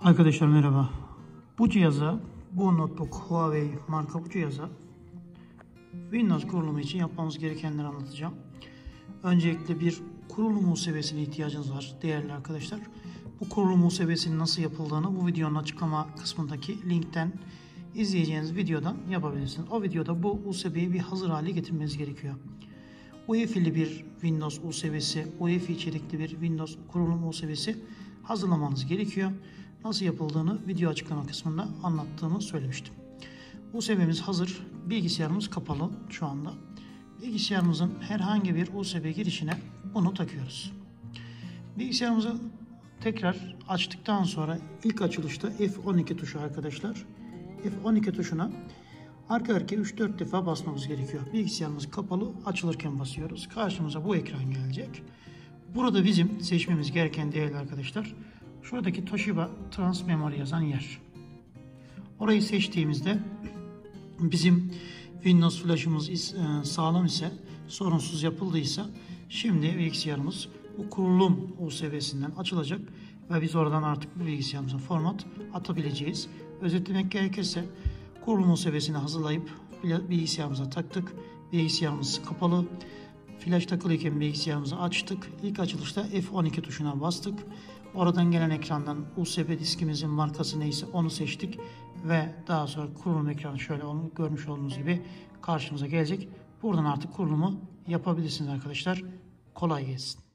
Arkadaşlar merhaba. Bu cihaza, bu notebook Huawei marka bu cihaza Windows kurulumu için yapmamız gerekenleri anlatacağım. Öncelikle bir kurulum USB'sine ihtiyacınız var değerli arkadaşlar. Bu kurulum USB'sinin nasıl yapıldığını bu videonun açıklama kısmındaki linkten izleyeceğiniz videodan yapabilirsiniz. O videoda bu USB'yi bir hazır hale getirmeniz gerekiyor. UEFI'li bir Windows USB'si, UEFI içerikli bir Windows kurulum USB'si hazırlamanız gerekiyor. Nasıl yapıldığını video açıklama kısmında anlattığımı söylemiştim. USB'miz hazır. Bilgisayarımız kapalı şu anda. Bilgisayarımızın herhangi bir USB girişine bunu takıyoruz. Bilgisayarımızı tekrar açtıktan sonra ilk açılışta F12 tuşu arkadaşlar. F12 tuşuna arka arkaya 3-4 defa basmamız gerekiyor. Bilgisayarımız kapalı, açılırken basıyoruz. Karşımıza bu ekran gelecek. Burada bizim seçmemiz gereken değerli arkadaşlar, şuradaki Toshiba Transmemory yazan yer. Orayı seçtiğimizde bizim Windows flash'ımız sağlam ise, sorunsuz yapıldıysa şimdi bilgisayarımız bu kurulum USB'sinden açılacak ve biz oradan artık bu bilgisayarımıza format atabileceğiz. Özetlemek gerekirse kurulum USB'sini hazırlayıp bilgisayarımıza taktık. Bilgisayarımız kapalı. Flash takılıyken bilgisayarımızı açtık. İlk açılışta F12 tuşuna bastık. Oradan gelen ekrandan USB diskimizin markası neyse onu seçtik. Ve daha sonra kurulum ekranı şöyle onu görmüş olduğunuz gibi karşımıza gelecek. Buradan artık kurulumu yapabilirsiniz arkadaşlar. Kolay gelsin.